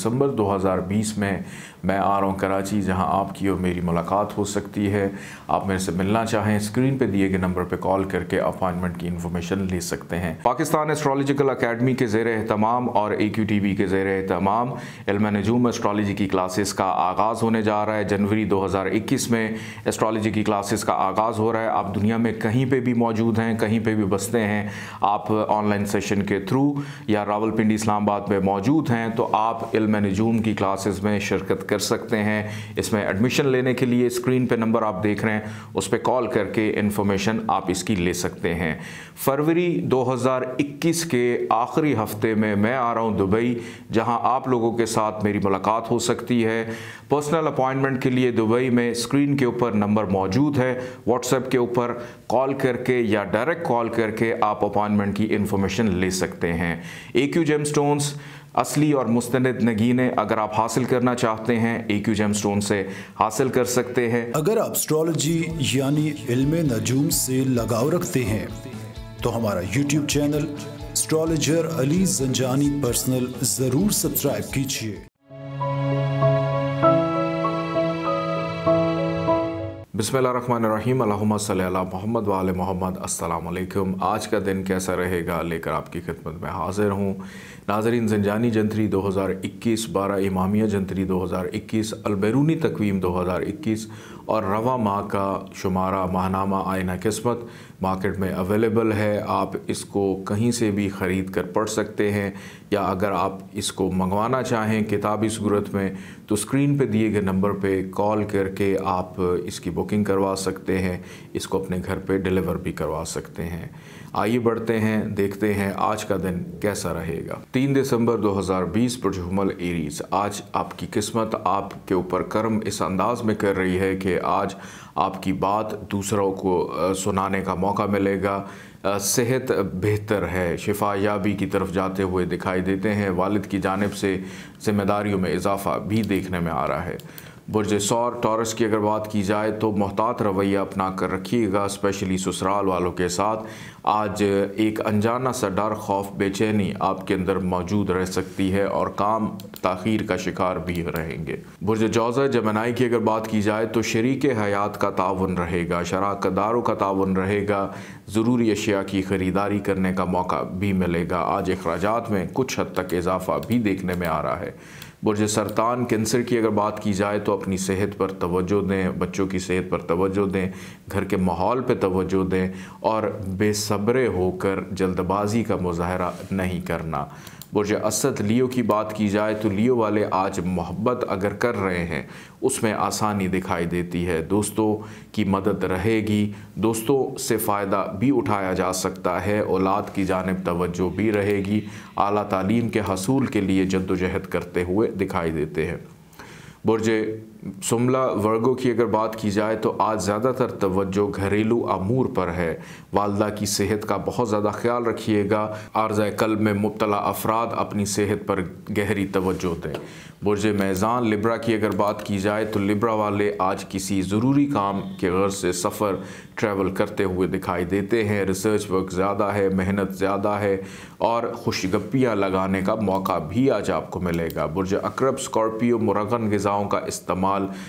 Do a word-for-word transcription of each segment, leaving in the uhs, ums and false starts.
दिसंबर दो हज़ार बीस में मैं आ रहा हूँ कराची, जहाँ आपकी और मेरी मुलाकात हो सकती है। आप मेरे से मिलना चाहें, स्क्रीन पे दिए गए नंबर पे कॉल करके अपॉइंटमेंट की इन्फॉर्मेशन ले सकते हैं। पाकिस्तान एस्ट्रोलॉजिकल अकेडमी के ज़ेर एहतमाम और ए क्यू टी वी के ज़ेर एहतमाम इल्म नजूम एस्ट्रोलॉजी की क्लासेस का आगाज़ होने जा रहा है। जनवरी दो हज़ार इक्कीस में एस्ट्रोलॉजी की क्लासेस का आगाज़ हो रहा है। आप दुनिया में कहीं पर भी मौजूद हैं, कहीं पर भी बसते हैं, आप ऑनलाइन सेशन के थ्रू या रावलपिंडी इस्लामाबाद में मौजूद हैं, तो आप इल्म नजूम की क्लासेस में शिरकत कर सकते हैं। इसमें एडमिशन लेने के लिए स्क्रीन पे नंबर आप देख रहे हैं, उस पर कॉल करके इन्फॉर्मेशन आप इसकी ले सकते हैं। फरवरी दो हज़ार इक्कीस के आखिरी हफ्ते में मैं आ रहा हूँ दुबई, जहां आप लोगों के साथ मेरी मुलाकात हो सकती है। पर्सनल अपॉइंटमेंट के लिए दुबई में स्क्रीन के ऊपर नंबर मौजूद है। व्हाट्सएप के ऊपर कॉल करके या डायरेक्ट कॉल करके आप अपॉइंटमेंट की इन्फॉर्मेशन ले सकते हैं। ए क्यू जेमस्टोन्स असली और मुस्तनद नगीने अगर आप हासिल करना चाहते हैं, ए क्यू जेमस्टोन से हासिल कर सकते हैं। अगर आप एस्ट्रोलॉजी यानी इल्म नजूम से लगाव रखते हैं तो हमारा YouTube channel astrologer Ali Janjani personal जरूर सब्सक्राइब कीजिए। बिस्मिल्लाहिर्रहमानिर्रहीम, अल्लाहुम्मा सल्ली अला मुहम्मद व आले मोहम्मद। अस्सलाम वालेकुम। आज का दिन कैसा रहेगा लेकर आपकी खिदमत में हाजिर हूँ। नाज़रीन, ज़ंजानी जंतरी दो हज़ार इक्कीस, बारह इमामिया जंतरी दो हज़ार इक्कीस, अलबैरूनी तकवीम दो हज़ार इक्कीस और रवा माह का शुमारा माहनामा आईना किस्मत मार्केट में अवेलेबल है। आप इसको कहीं से भी ख़रीद कर पढ़ सकते हैं, या अगर आप इसको मंगवाना चाहें किताबी सूरत में तो स्क्रीन पे दिए गए नंबर पे कॉल करके आप इसकी बुकिंग करवा सकते हैं, इसको अपने घर पे डिलीवर भी करवा सकते हैं। आइए बढ़ते हैं, देखते हैं आज का दिन कैसा रहेगा। तीन दिसंबर दो हज़ार बीस, पुरजहुमल एरीज। आज आपकी किस्मत आपके ऊपर कर्म इस अंदाज में कर रही है कि आज आपकी बात दूसरों को सुनाने का मौका मिलेगा। सेहत बेहतर है, शिफायाबी की तरफ जाते हुए दिखाई देते हैं। वालिद की जानिब से ज़िम्मेदारियों में इजाफ़ा भी देखने में आ रहा है। बुर्ज सौर टॉरस की अगर बात की जाए तो मोहतात रवैया अपना कर रखिएगा, स्पेशली ससुराल वालों के साथ। आज एक अनजाना सा डर, खौफ, बेचैनी आपके अंदर मौजूद रह सकती है और काम ताख़ीर का शिकार भी रहेंगे। बुर्ज जौज़ा जमनाई की अगर बात की जाए तो शरीक हयात का ताउन रहेगा, शराकतदारों का ताउन रहेगा, ज़रूरी अशिया की ख़रीदारी करने का मौका भी मिलेगा। आज अखराजात में कुछ हद तक इजाफ़ा भी देखने में आ रहा है। बुर्ज सरतान कैंसर की अगर बात की जाए तो अपनी सेहत पर तवज्जो दें, बच्चों की सेहत पर तवज्जो दें, घर के माहौल पर तवज्जो दें और बेसब्रे होकर जल्दबाजी का मुजाहरा नहीं करना। बुर्ज असद लियो की बात की जाए तो लियो वाले आज मोहब्बत अगर कर रहे हैं उसमें आसानी दिखाई देती है। दोस्तों की मदद रहेगी, दोस्तों से फ़ायदा भी उठाया जा सकता है, औलाद की जानिब तवज्जो भी रहेगी। आला तालीम के हसूल के लिए जद्दोजहद करते हुए दिखाई देते हैं। बुर्ज सुमला वर्गो की अगर बात की जाए तो आज ज़्यादातर तवज्जो घरेलू अमूर पर है। वालदा की सेहत का बहुत ज़्यादा ख्याल रखिएगा। आर्ज़ा कल्ब में मुब्तला अफराद अपनी सेहत पर गहरी तवज्जो दें। बुर्ज मेज़ान लिब्रा की अगर बात की जाए तो लिब्रा वाले आज किसी ज़रूरी काम के गर्ज से सफ़र ट्रैवल करते हुए दिखाई देते हैं। रिसर्च वर्क ज़्यादा है, मेहनत ज़्यादा है और खुशगप्पियाँ लगाने का मौका भी आज आपको मिलेगा। बुर्ज अकरब स्कॉर्पियो मुरगन ग़िज़ाओं का इस्तेमाल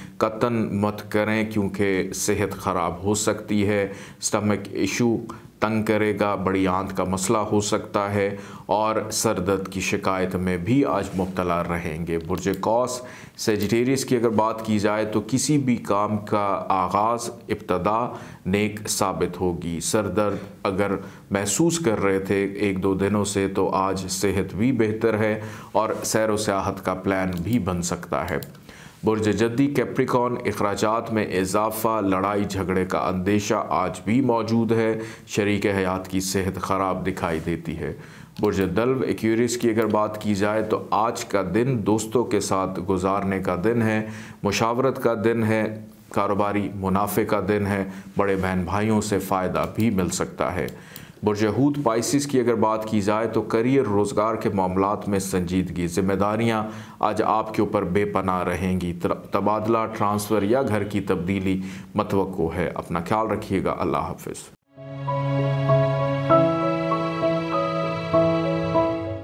कतन मत करें क्योंकि सेहत ख़राब हो सकती है। स्टमक इशू तंग करेगा, बड़ी आंत का मसला हो सकता है और सर दर्द की शिकायत में भी आज मुब्तला रहेंगे। बुर्ज कौस सेजिटेरियस की अगर बात की जाए तो किसी भी काम का आगाज़ इब्तदा नेक साबित होगी। सर दर्द अगर महसूस कर रहे थे एक दो दिनों से तो आज सेहत भी बेहतर है और सैर व सियाहत का प्लान भी बन सकता है। बुर्ज जद्दी कैप्रिकॉन अखराजात में इजाफ़ा, लड़ाई झगड़े का अंदेशा आज भी मौजूद है। शरीक हयात की सेहत ख़राब दिखाई देती है। बुर्ज दल्व एक्यूरियस की अगर बात की जाए तो आज का दिन दोस्तों के साथ गुजारने का दिन है, मुशावरत का दिन है, कारोबारी मुनाफे का दिन है, बड़े बहन भाइयों से फ़ायदा भी मिल सकता है। बुर्ज हूत पाइसिस की अगर बात की जाए तो करियर रोज़गार के मामलात में संजीदगी, जिम्मेदारियां आज आपके ऊपर बेपनाह रहेंगी। तबादला, ट्रांसफ़र या घर की तब्दीली मतवक्को है। अपना ख्याल रखिएगा। अल्लाह हाफ़िज़।